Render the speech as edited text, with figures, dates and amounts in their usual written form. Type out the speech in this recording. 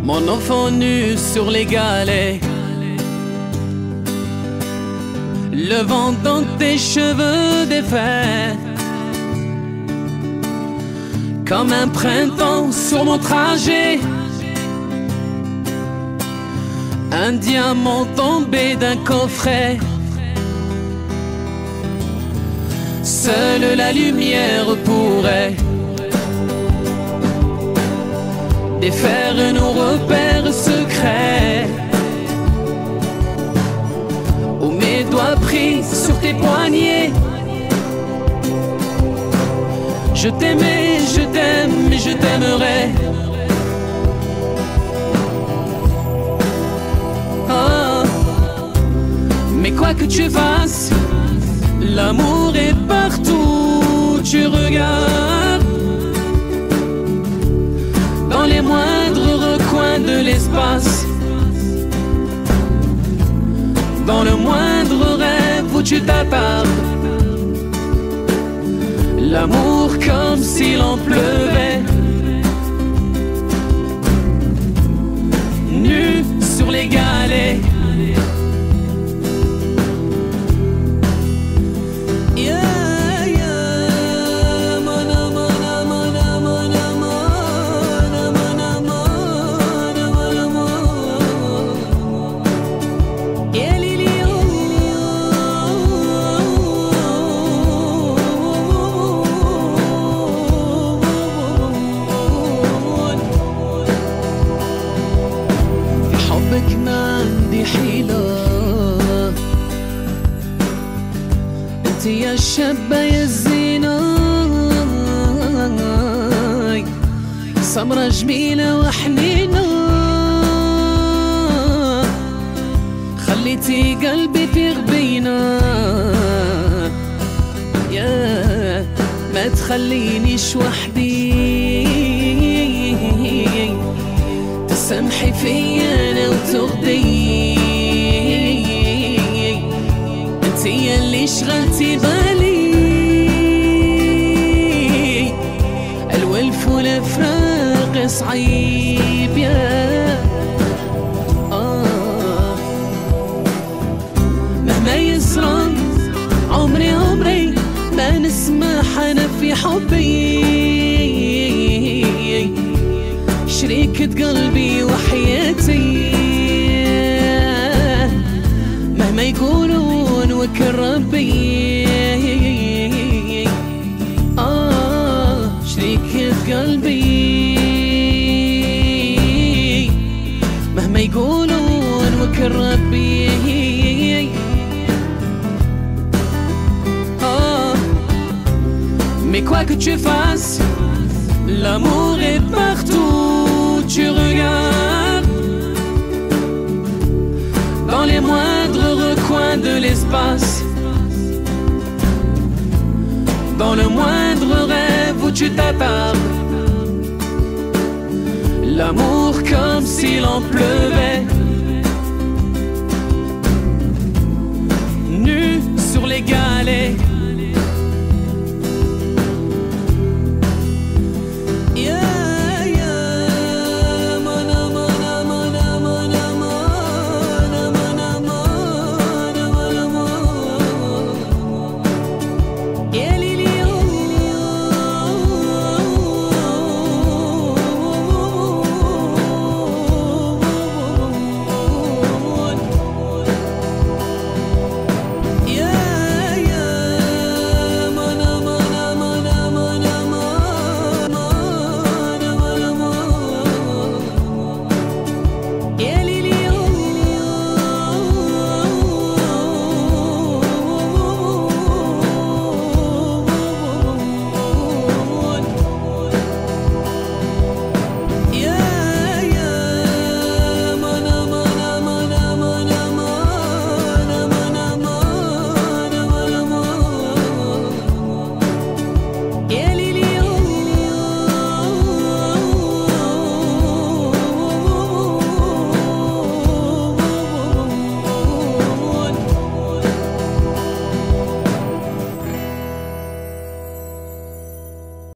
mon enfant nu sur les galets. Le vent dans tes cheveux défaits, comme un printemps sur mon trajet. Un diamant tombé d'un coffret. Seule la lumière pourrait défaire nos repères secrets. Où mes doigts pris sur tes poignets. Je t'aimais, je t'aime et je t'aimerai. Oh. Mais quoi que tu fasses, l'amour est partout où tu regardes. Dans les moindres recoins de l'espace, dans le moindre rêve où tu t'attardes. L'amour comme s'il en pleuvait. Nu sur les galets. يا الشابة يا الزينة، سمرة جميلة وحنينة، خليتي قلبي في غبينة. يا ما تخلينيش وحدي، تسامحي فيا انا وتغدي. انتي اللي شغلتي بالي، الولف والفراق صعيب يا مهما يسرى عمري عمري ما نسمح انا في حبي. شريكة قلبي وحياتي، مهما يقولون وكل ربي. شريكة قلبي، مهما يقولون وكل ربي. Mais quoi que tu fasses, l'amour est partout où tu regardes. Dans les moindres recoins de l'espace, dans le moindre rêve où tu t'attardes. L'amour comme s'il en pleuvait.